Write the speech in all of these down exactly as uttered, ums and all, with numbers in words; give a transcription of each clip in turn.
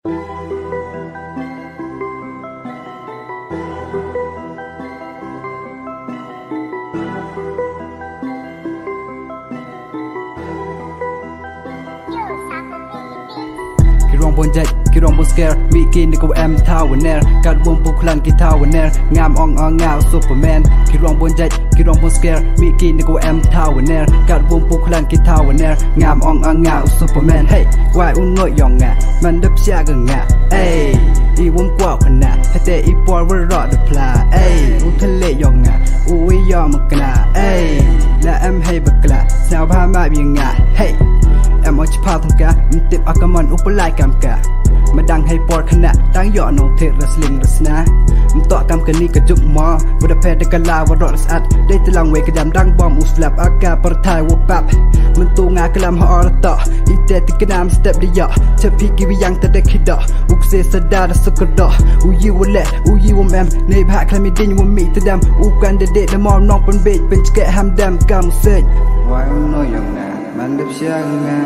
Kirong bon jet, kirong bon scare, bikin di ko em tower kat wong puklan ki tower ngam ong ong ngao Superman. Kirong bon jet, kirong bon scare, bikin di ko em tower kat wong puklan ki tower ngam ong ong ngao Superman. Hey, why unoi yong nga, man dep sia ga nga. Hey, i wong kwa khna, hate i por wa ro de pla. Hey, u thale yong nga, u wi yom kna. Hey, la em hey bakla, sao ba ma bi nga. Hey, em ở chỉ phao thằng cá, mình tiếp à cầm mình úp lại cam cả, mà đang hay por khăn nè, đang dọn nông thiệt wrestling resna, mình tọa cam cái này cái chụp mò, vừa đập cái cái lao và rọt sát, đây từ lòng về cái đám đang bom uslap aka per thai wo pap, mình tu ngã cái làm họ tọ, ite thì cái nam step đi dọ, chợt phi cái yang ta để khi đọ, uk se sada da sukar đọ, u you will let, u you will em, nei bạc khai mi đinh will meet to them, u can de de the mom nong pen bait, pen chke ham them cam say, why no young na. Man đập xe nga,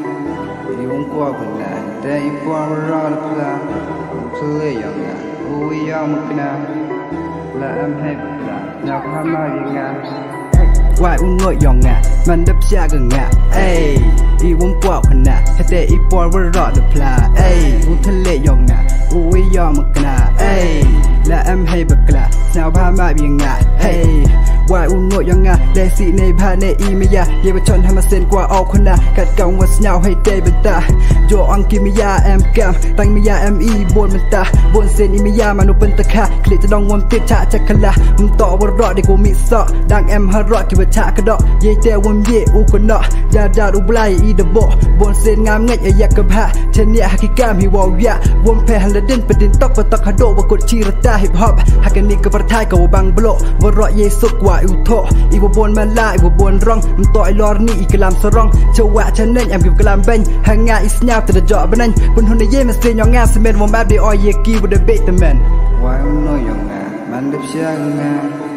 đi uống qua bên này, để đi qua mà ra được là, không lấy gì nga, ui ao một cái nào, là em hay bật là, nào có ham ai gì nga, why uống ngồi dòng nga, man đập xe gần nga, ay, đi uống qua bên này, để đi qua mà ra được là, ay, không lấy gì nga, ui ao một cái nào, ay, là em hay bật là, nào có ham ai gì nga, ay. Why ungo yanga le si nei ba ne i mi ya ye ba chon hama sen kwa au khona kat kaung was now hey day beta jo ang ki mi ya em cam tang mi ya em i bon menta bon sen i mi ya manu pen ta kha kle ta dong wam tit cha cha khala mum to wa ro de ko mi so dang em ha ro ki ba cha ka do ye te wam ye u ko no ya da u blai i de bo bon sen ngam ngai ya ka ba chen ya ki kam hi wo ya wam pe han la den pe din tok pa tok ha do ba ko chi ra ta hip hop ha ka ni ka par thai ka bang blo wa ro ye suk wa u tho i wo bon man la i wo bon rong mum to i lor ni i kalam so rong chawa chen nen em ki kalam ben ha nga i snap to the job ben bun hun ye men se nyong nga se men wo map de o ye ki wo de bait the men why no yong nga man de sia nga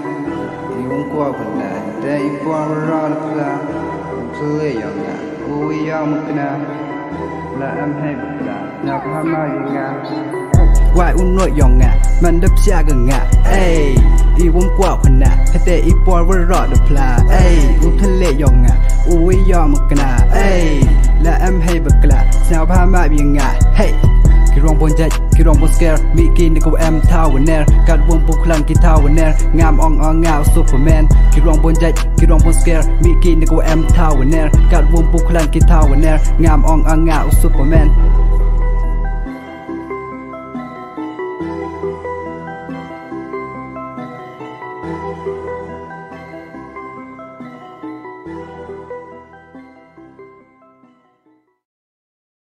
i wong kwa ben na de i por ra la so le yong nga u i ya mo kana la em hay bla na ka ma nga why unoi yong nga man đập xe gần ngã, ay, đi uống qua khăn nè, hate i por wa ro de pla, ay, u thale yong nga, u wi yom kna, ay, la em hay bakla, sao ba ma bi nga, hey. Kirong bon jet, kirong bon scare, bikin di ko em tower kat wong puklan ki tower ngam ong ong ngao Superman. Kirong bon jet, kirong bon scare, bikin di ko em tower kat wong puklan ki tower ngam ong ong ngao Superman.